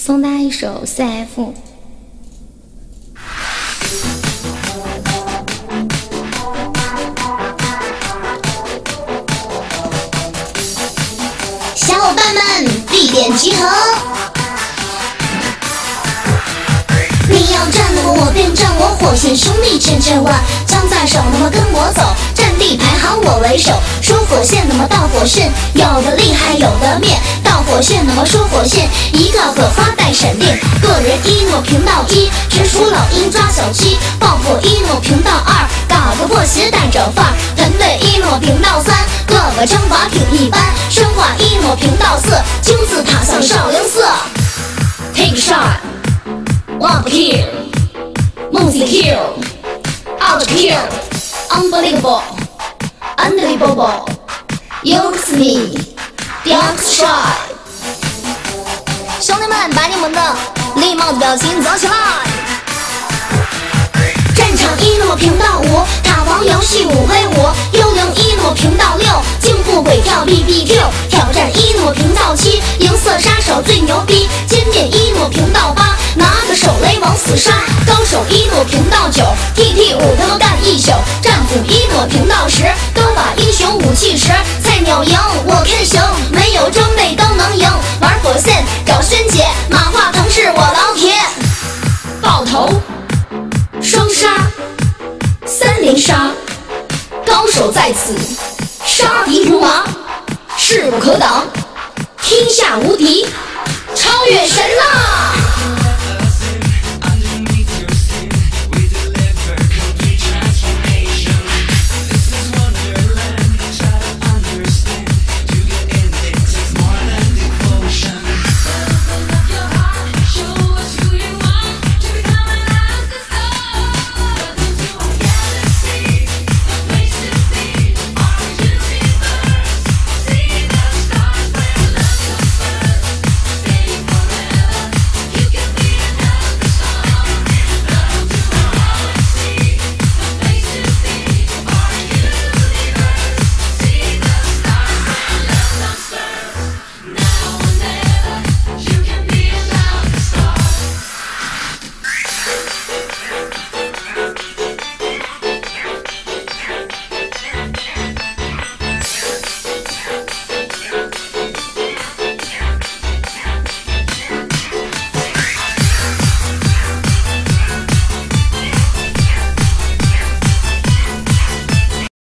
送大家一首 CF。 小伙伴们，地点集合！你要站我，我便站我，火线兄弟千千万，枪在手，那么跟我走，占地排好我为首。说火线，那么到火线，有的厉害有的灭。到火线，那么说火线，一个个发带闪电。个人一诺频道一，直属老鹰抓小鸡。爆破一诺频道二，搞个破鞋带着范儿。团队一诺频道三，个个章法挺一般。生化一诺频道四，金字塔像少林寺。Take a shot。One kill, multi kill, out kill, unbelievable, unbelievable, use me, don't try。兄弟们，把你们的礼貌的表情走起来！战场一诺频道五，塔防游戏5v5，幽灵一诺频道六，进步鬼跳 BBQ， 挑战一诺频道七，银色杀手最牛逼，歼灭一诺频道八。拿个手雷往死杀，高手一诺频道9 ，TT5他妈干一宿，战斧一诺频道10，高把英雄武器10，菜鸟赢我看行，没有装备都能赢，玩火线找萱姐，马化腾是我老铁，爆头双杀3连杀，高手在此，杀敌如麻，势不可挡，天下无敌，超越神。